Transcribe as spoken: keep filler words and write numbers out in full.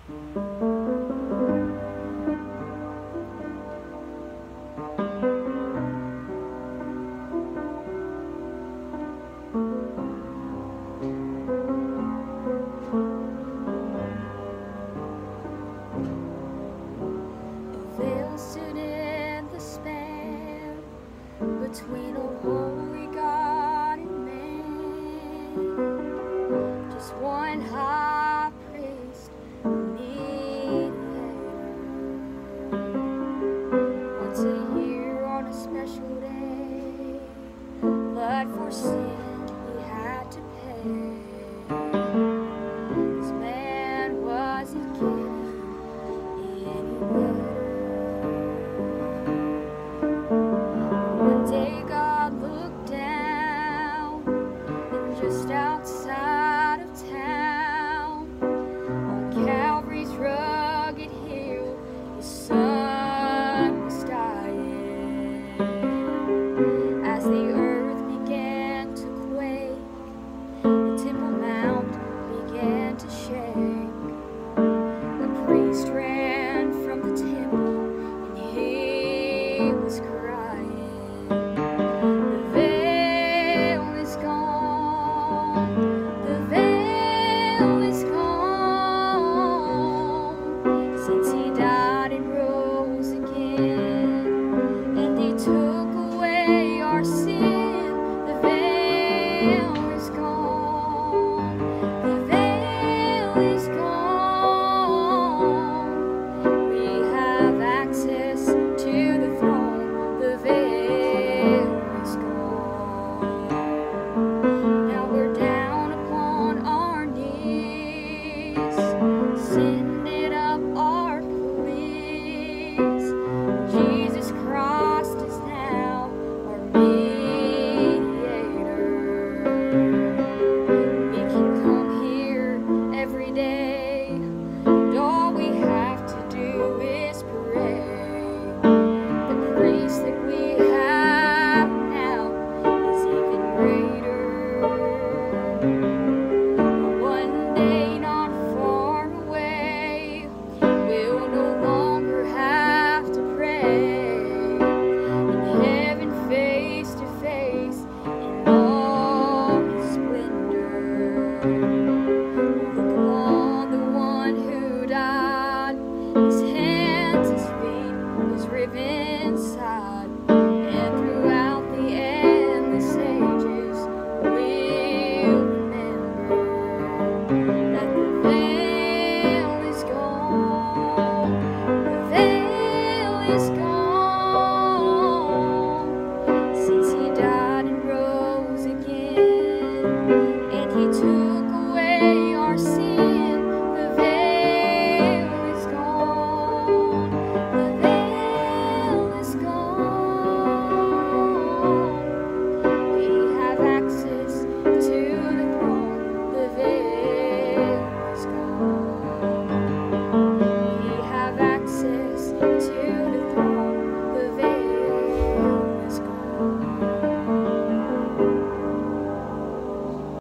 Between a holy God and man, just one high priest, mediator. Once a year on a special day, but for sin he had to pay. This man wasn't getting any better. Just outside of town, on Calvary's rugged hill, his son was dying. As the earth began to quake, the Temple Mount began to shake. The priest ran from the temple, and he was crying. The veil is gone. The veil is gone, since he died and rose again, and he took away our sin. The veil is gone. The veil is gone. We have access to the throne. The veil is gone. Now we're down sending up our pleas. Jesus Christ is now our mediator. We can come here every day, and all we have to do is pray. The priest that we have now is even greater. One day